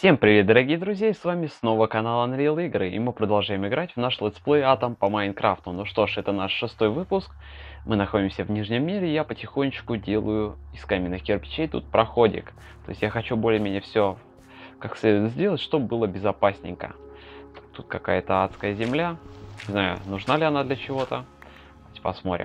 Всем привет, дорогие друзья, и с вами снова канал Unreal Игры, и мы продолжаем играть в наш летсплей Атом по Майнкрафту. Ну что ж, это наш 6-й выпуск, мы находимся в Нижнем мире, и я потихонечку делаю из каменных кирпичей тут проходик. То есть я хочу более-менее все как следует сделать, чтобы было безопасненько. Тут какая-то адская земля, не знаю, нужна ли она для чего-то, давайте посмотрим.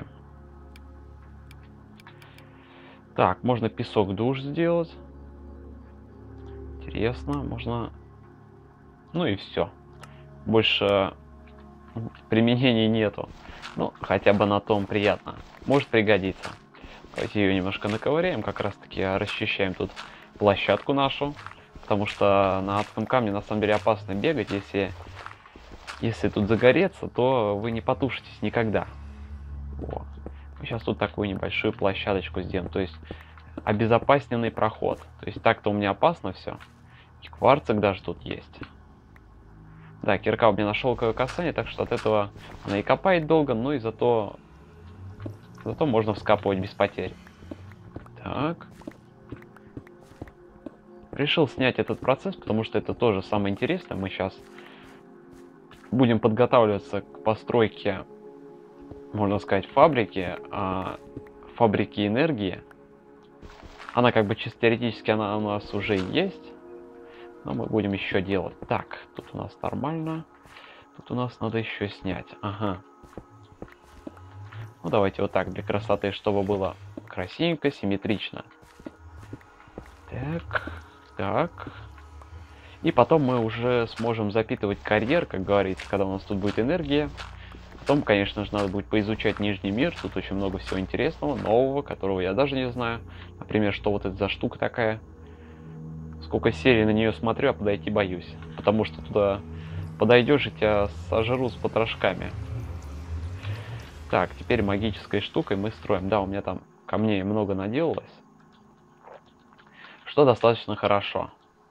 Так, можно песок душ сделать. Интересно, можно... Ну и все. Больше применений нету. Ну, хотя бы на том приятно. Может пригодиться. Давайте ее немножко наковыряем. Как раз таки расчищаем тут площадку нашу. Потому что на адском камне на самом деле опасно бегать. Если тут загореться, то вы не потушитесь никогда. Вот. Мы сейчас тут такую небольшую площадочку сделаем. То есть обезопасненный проход. То есть так-то у меня опасно все. И кварцик даже тут есть. Да, кирка у меня на шелковое касание, так что от этого она и копает долго, но и зато можно вскапывать без потерь. Так. Решил снять этот процесс, потому что это тоже самое интересное. Мы сейчас будем подготавливаться к постройке, можно сказать, фабрики энергии. Она как бы чисто теоретически она у нас уже есть. Но мы будем еще делать. Так, тут у нас нормально. Тут у нас надо еще снять. Ага. Ну, давайте вот так, для красоты, чтобы было красивенько, симметрично. Так, так. И потом мы уже сможем запитывать карьер, как говорится, когда у нас тут будет энергия. Потом, конечно же, надо будет поизучать Нижний мир. Тут очень много всего интересного, нового, которого я даже не знаю. Например, что вот это за штука такая. Сколько серий на нее смотрю, а подойти боюсь. Потому что туда подойдешь и тебя сожрут с потрошками. Так, теперь магической штукой мы строим. Да, у меня там камней много наделалось. Что достаточно хорошо.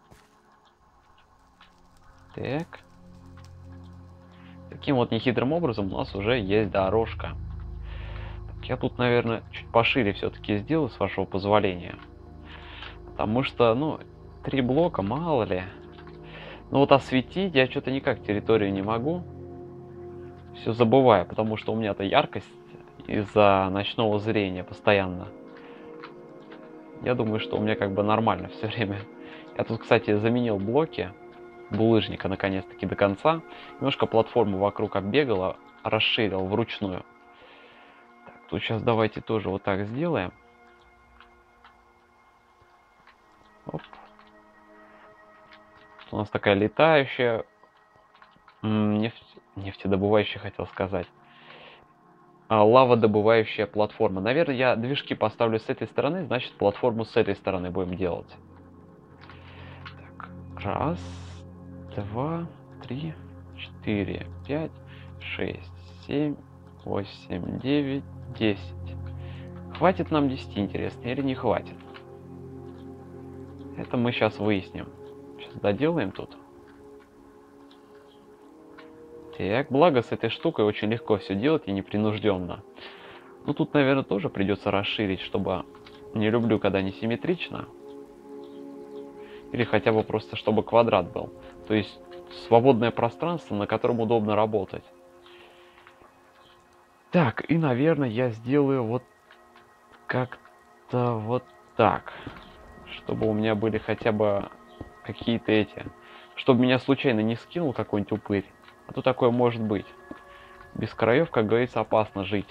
Так. Таким вот нехитрым образом у нас уже есть дорожка. Так, я тут, наверное, чуть пошире все-таки сделаю, с вашего позволения. Потому что, ну, 3 блока, мало ли. Ну вот осветить я что-то никак территорию не могу. Все забываю, потому что у меня-то яркость из-за ночного зрения постоянно. Я думаю, что у меня как бы нормально все время. Я тут, кстати, заменил блоки булыжника наконец-таки до конца. Немножко платформу вокруг оббегала, расширил вручную. Так, тут сейчас давайте тоже вот так сделаем. Оп. Тут у нас такая летающая нефтедобывающая, хотел сказать. Лаводобывающая платформа. Наверное, я движки поставлю с этой стороны, значит, платформу с этой стороны будем делать. Так, раз, два, три, 4, 5, 6, 7, 8, 9, 10. Хватит нам 10, интересно, или не хватит? Это мы сейчас выясним. Сейчас доделаем тут. Так, благо с этой штукой очень легко все делать и непринужденно. Ну тут, наверное, тоже придется расширить, чтобы... Не люблю, когда не симметрично. Или хотя бы просто, чтобы квадрат был. То есть свободное пространство, на котором удобно работать. Так, и, наверное, я сделаю вот как-то вот так. Чтобы у меня были хотя бы какие-то эти... Чтобы меня случайно не скинул какой-нибудь упырь. А то такое может быть. Без краев, как говорится, опасно жить.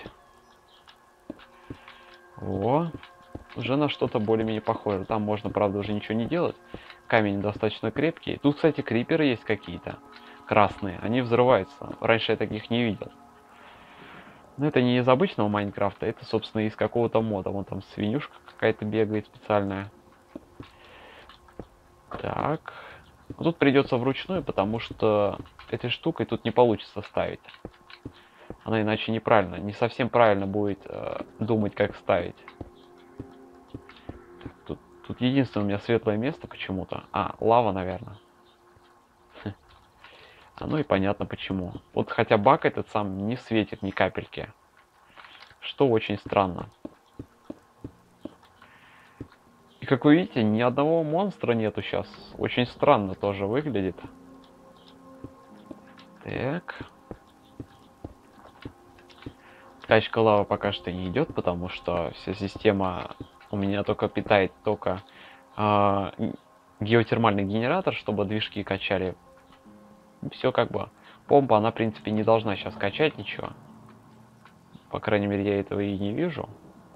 О, уже на что-то более-менее похоже. Там можно, правда, уже ничего не делать. Камень достаточно крепкий. Тут, кстати, криперы есть какие-то. Красные. Они взрываются. Раньше я таких не видел. Но это не из обычного Майнкрафта. Это, собственно, из какого-то мода. Вон там свинюшка какая-то бегает специальная. Так. Но тут придется вручную, потому что этой штукой тут не получится ставить. Она иначе неправильно, не совсем правильно будет думать, как ставить. Тут единственное у меня светлое место почему-то. Лава, наверное. Ну и понятно почему. Вот хотя бак этот сам не светит ни капельки. Что очень странно. И как вы видите, ни одного монстра нету сейчас. Очень странно тоже выглядит. Так. Качка лавы пока что не идет, потому что вся система у меня только питает только геотермальный генератор, чтобы движки качали. Все как бы. Помпа, она в принципе не должна сейчас качать ничего. По крайней мере, я этого и не вижу.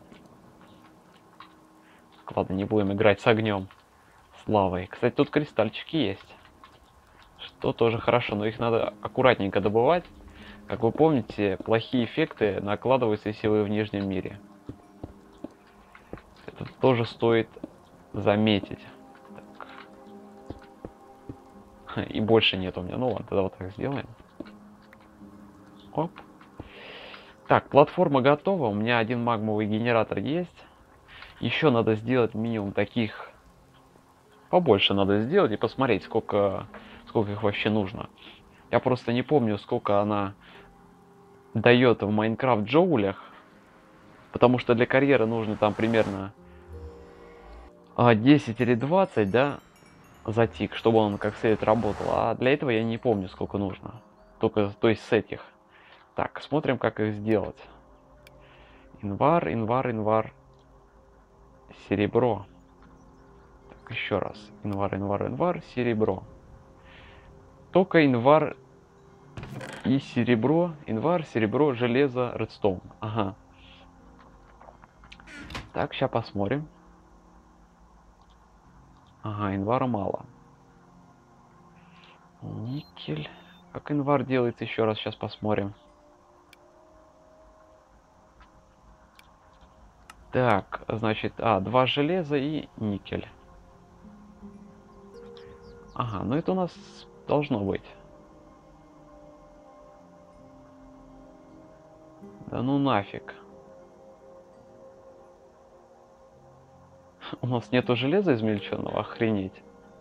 Ладно, не будем играть с огнем, с лавой. Кстати, тут кристальчики есть. Что тоже хорошо, но их надо аккуратненько добывать. Как вы помните, плохие эффекты накладываются, если вы в нижнем мире. Это тоже стоит заметить. Так. И больше нет у меня. Ну ладно, тогда вот так сделаем. Оп. Так, платформа готова. У меня один магмовый генератор есть. Еще надо сделать минимум таких. Побольше надо сделать и посмотреть, сколько их вообще нужно. Я просто не помню, сколько она дает в Майнкрафт джоулях. Потому что для карьеры нужно там примерно 10 или 20, да, за тик, чтобы он как следует работал. А для этого я не помню, сколько нужно. Только, то есть с этих. Так, смотрим, как их сделать. Инвар, инвар, инвар. Серебро. Так, еще раз. Инвар, инвар, инвар, серебро. Только инвар и серебро. Инвар, серебро, железо, редстоун. Ага. Так, сейчас посмотрим. Ага, инвара мало. Никель. Как инвар делается, еще раз сейчас посмотрим. Так, значит, 2 железа и никель. Ага, ну это у нас должно быть. Да ну нафиг. У нас нету железа измельченного, охренеть.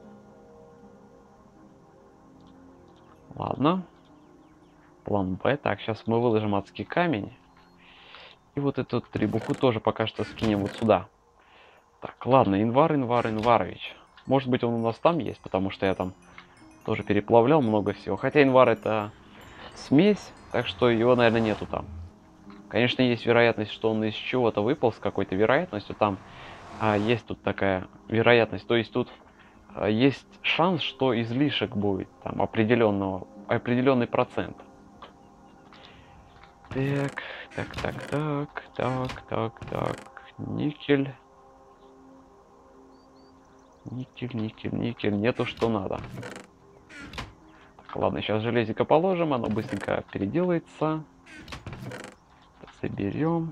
Ладно. План Б. Так, сейчас мы выложим адский камень. И вот эту требуху тоже пока что скинем вот сюда. Так, ладно, инвар, инвар, инварович. Может быть, он у нас там есть, потому что я там тоже переплавлял много всего. Хотя инвар это смесь, так что его, наверное, нету там. Конечно, есть вероятность, что он из чего-то выпал с какой-то вероятностью. Там есть тут такая вероятность. То есть тут есть шанс, что излишек будет. Там определенный процент. Так. Никель. Никель. Нету, что надо. Так, ладно, сейчас железико положим. Оно быстренько переделается. Соберем.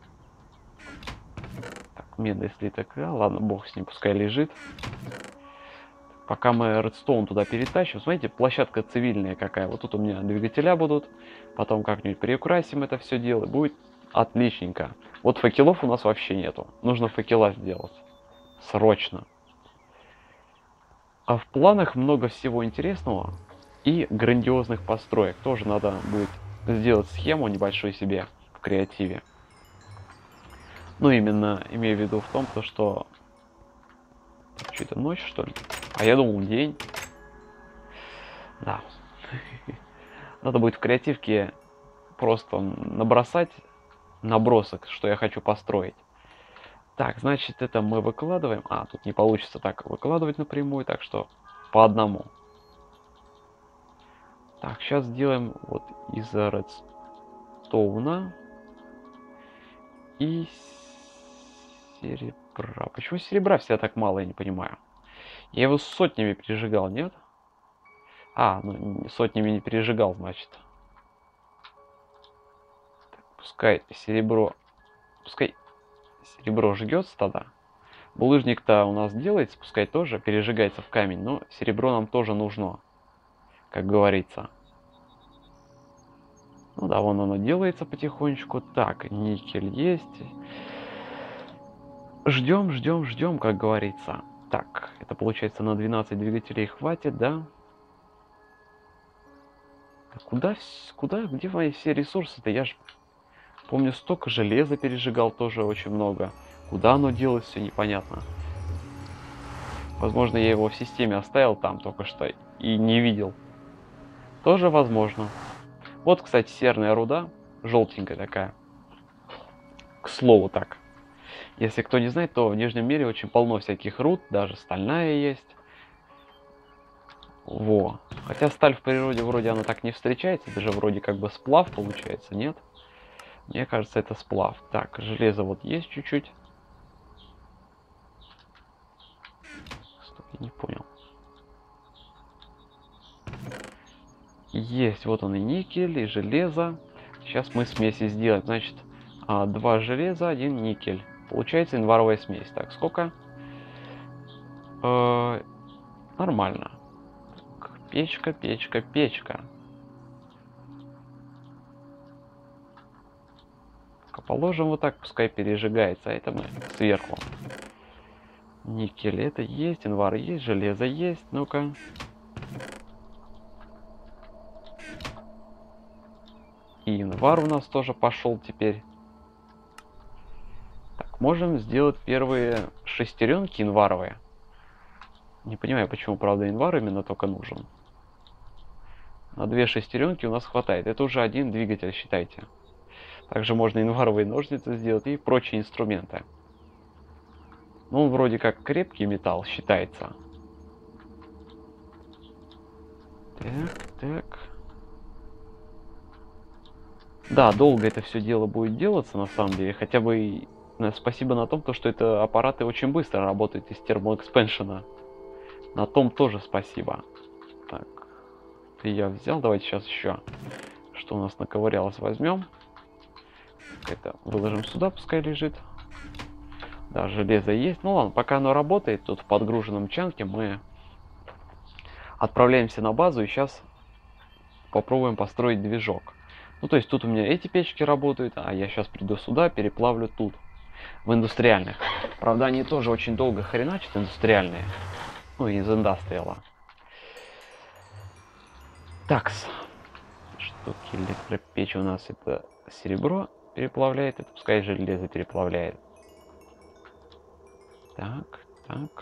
Так, медный слиток. Ладно, бог с ним, пускай лежит. Пока мы редстоун туда перетащим. Смотрите, площадка цивильная какая. Вот тут у меня двигателя будут. Потом как-нибудь приукрасим это все дело. Будет отличненько. Вот факелов у нас вообще нету. Нужно факела сделать. Срочно. А в планах много всего интересного. И грандиозных построек. Тоже надо будет сделать схему небольшую себе в креативе. Ну, именно имею в виду в том, что... Что-то ночь, что ли? А я думал, день. Да. Надо будет в креативке просто набросать набросок, что я хочу построить. Так, значит, это мы выкладываем. Тут не получится так выкладывать напрямую, так что по одному. Так, сейчас сделаем вот из редстоуна и серебра. Почему серебра всегда так мало, я не понимаю. Я его сотнями пережигал, нет? Ну сотнями не пережигал, значит. Так, пускай серебро жгется тогда. Булыжник-то у нас делается, пускай тоже пережигается в камень, но серебро нам тоже нужно, как говорится. Ну да, вон оно делается потихонечку. Так, никель есть. Ждем, как говорится. Так, это получается на 12 двигателей хватит, да? Где мои все ресурсы-то? Я же помню, столько железа пережигал тоже очень много. Куда оно делось, все непонятно. Возможно, я его в системе оставил там только что и не видел. Тоже возможно. Вот, кстати, серная руда, желтенькая такая. К слову так. Если кто не знает, то в Нижнем мире очень полно всяких руд, даже стальная есть. Во. Хотя сталь в природе вроде она так не встречается, даже вроде как бы сплав получается, нет? Мне кажется, это сплав. Так, железо вот есть чуть-чуть. Стоп, я не понял. Есть, вот он и никель, и железо. Сейчас мы смеси сделаем. Значит, 2 железа, 1 никель. Получается январовая смесь. Так, сколько? Нормально. Так, печка, печка, печка. Положим вот так, пускай пережигается. А это мы сверху. Никель это есть, январь есть, железо есть. Ну-ка. И январь у нас тоже пошел теперь. Так, можем сделать первые шестеренки январовые. Не понимаю, почему, правда, январь именно только нужен. На 2 шестеренки у нас хватает. Это уже один двигатель, считайте. Также можно январовые ножницы сделать и прочие инструменты. Ну, он вроде как крепкий металл считается. Так, так. Да, долго это все дело будет делаться, на самом деле. Хотя бы спасибо на том, что это аппараты очень быстро работают из термоэкспеншена. На том тоже спасибо. Так, ты я взял. Давайте сейчас еще, что у нас наковырялось, возьмем. Это выложим сюда, пускай лежит. Да, железо есть. Ну ладно, пока оно работает, тут в подгруженном чанке мы отправляемся на базу и сейчас попробуем построить движок. Ну, то есть тут у меня эти печки работают, а я сейчас приду сюда, переплавлю тут, в индустриальных. Правда, они тоже очень долго хреначат, индустриальные. Ну, из индастриала. Такс. Штуки электропечи у нас это серебро переплавляет, это пускай железо переплавляет. Так, так.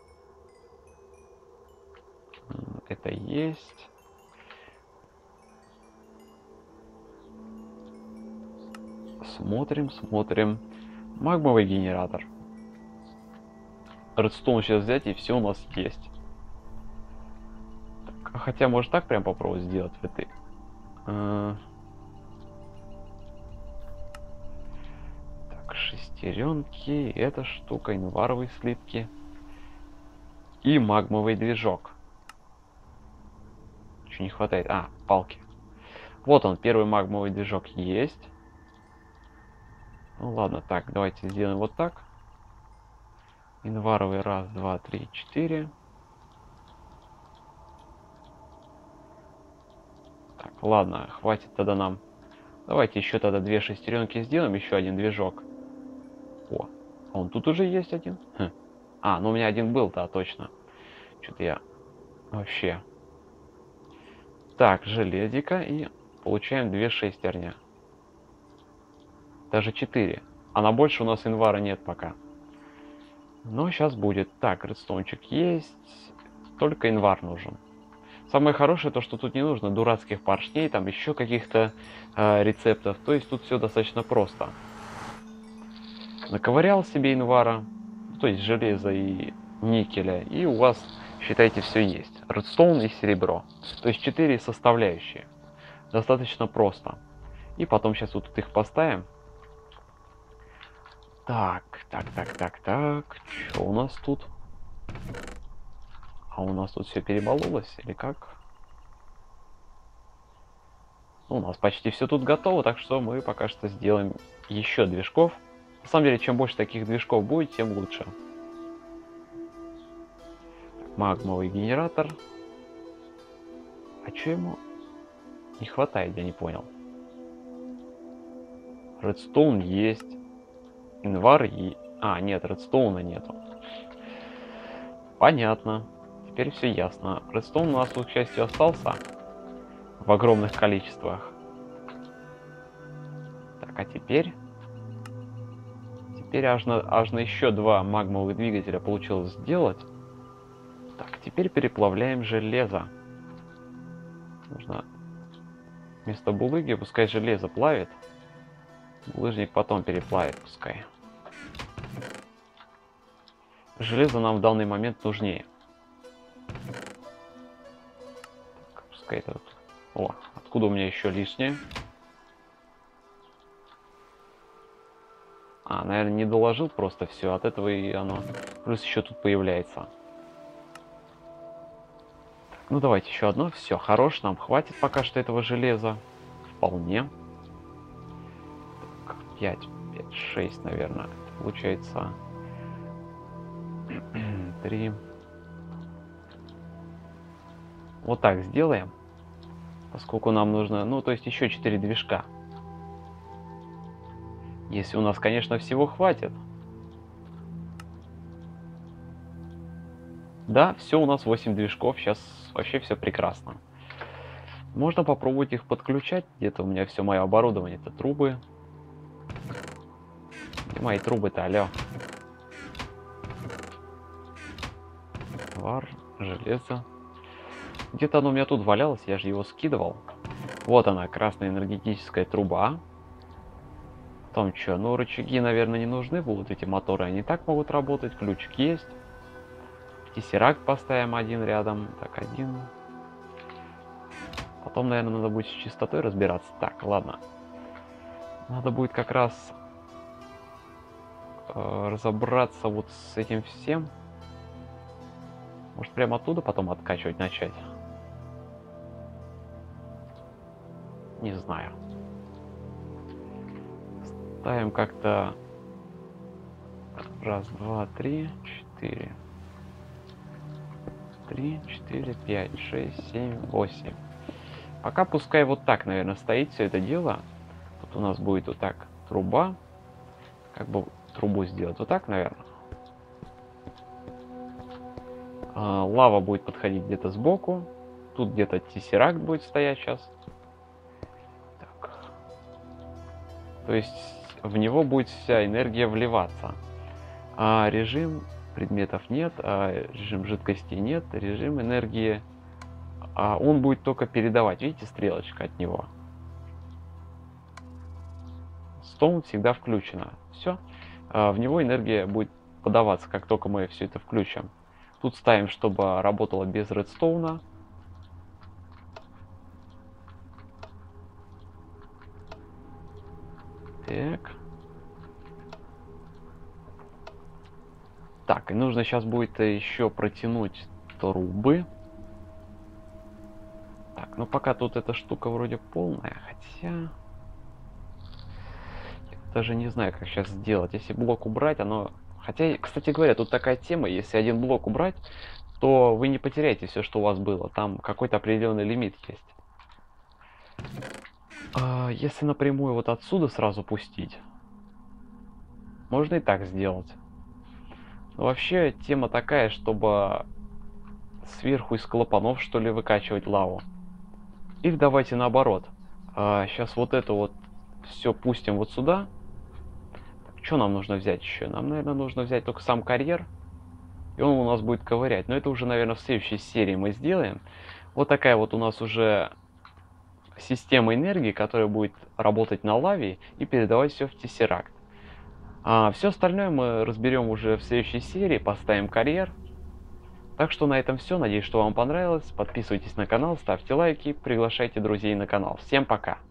Это есть. Смотрим, смотрим. Магмовый генератор. Редстоун сейчас взять и все у нас есть. Так, хотя может так прям попробовать сделать в этой. Так, шестеренки. Эта штука, январовые слитки. И магмовый движок. Чего не хватает? А, палки. Вот он, первый магмовый движок есть. Ну ладно, так, давайте сделаем вот так. Январовый, раз, два, три, 4. Так, ладно, хватит тогда нам. Давайте еще тогда 2 шестеренки сделаем, еще один движок. О, он тут уже есть один. Хм. А, ну у меня один был, да, точно. Что-то я вообще. Так, железика и получаем 2 шестерня. Даже 4. А на больше у нас январа нет пока. Но сейчас будет. Так, редстоунчик есть. Только январь нужен. Самое хорошее то, что тут не нужно дурацких поршней, там еще каких-то рецептов. То есть тут все достаточно просто. Наковырял себе январа, то есть железа и никеля, и у вас, считайте, все есть. Редстоун и серебро. То есть 4 составляющие. Достаточно просто. И потом сейчас вот тут их поставим. Так. Что у нас тут? А у нас тут все перебололось или как? Ну, у нас почти все тут готово, так что мы пока что сделаем еще движков. На самом деле, чем больше таких движков будет, тем лучше. Магмовый генератор. А что ему не хватает, я не понял. Редстоун есть. Январь и... А, нет, редстоуна нету. Понятно. Теперь все ясно. Редстоун у нас тут, к счастью, остался. В огромных количествах. Так, а теперь... Теперь аж на еще 2 магмовых двигателя получилось сделать. Так, теперь переплавляем железо. Нужно вместо булыги, пускай железо плавит. Булыжник потом переплавит, пускай. Железо нам в данный момент нужнее. Так, пускай это... О, откуда у меня еще лишнее? А, наверное, не доложил просто все. От этого и оно... Плюс еще тут появляется. Так, ну давайте еще одно. Все, хорош, нам хватит пока что этого железа. Вполне. Так, 5, 5, 6, наверное. Это получается... 3. Вот так сделаем. Поскольку нам нужно... Ну, то есть еще 4 движка. Если у нас, конечно, всего хватит. Да, все, у нас 8 движков. Сейчас вообще все прекрасно. Можно попробовать их подключать. Где-то у меня все мое оборудование. Это трубы. Где мои трубы-то, алло? Вар, железо. Где-то оно у меня тут валялось, я же его скидывал. Вот она, красная энергетическая труба. Потом что? Ну, рычаги, наверное, не нужны будут. Эти моторы, они так могут работать. Ключик есть. Тессеракт поставим один рядом. Так, один. Потом, наверное, надо будет с частотой разбираться. Так, ладно. Надо будет как раз разобраться вот с этим всем. Может, прямо оттуда потом откачивать начать? Не знаю. Ставим как-то... Раз, два, три, 4. 3, 4, 5, 6, 7, 8. Пока пускай вот так, наверное, стоит все это дело. Вот у нас будет вот так труба. Как бы трубу сделать? Вот так, наверное. Лава будет подходить где-то сбоку. Тут где-то тессеракт будет стоять сейчас. Так. То есть в него будет вся энергия вливаться. А режим предметов нет, режим жидкости нет, режим энергии... он будет только передавать. Видите, стрелочка от него. Стоун всегда включена. Все. В него энергия будет подаваться, как только мы все это включим. Тут ставим, чтобы работало без редстоуна. Так. Так, и нужно сейчас будет еще протянуть трубы. Так, ну пока тут эта штука вроде полная, хотя... Я даже не знаю, как сейчас сделать. Если блок убрать, оно... Хотя, кстати говоря, тут такая тема, если один блок убрать, то вы не потеряете все, что у вас было. Там какой-то определенный лимит есть. Если напрямую вот отсюда сразу пустить, можно и так сделать. Но вообще тема такая, чтобы сверху из клапанов, что ли, выкачивать лаву. Или давайте наоборот. Сейчас вот это вот все пустим вот сюда. Что нам нужно взять еще? Нам, наверное, нужно взять только сам карьер. И он у нас будет ковырять. Но это уже, наверное, в следующей серии мы сделаем. Вот такая вот у нас уже система энергии, которая будет работать на лаве и передавать все в тессеракт. А все остальное мы разберем уже в следующей серии. Поставим карьер. Так что на этом все. Надеюсь, что вам понравилось. Подписывайтесь на канал, ставьте лайки, приглашайте друзей на канал. Всем пока!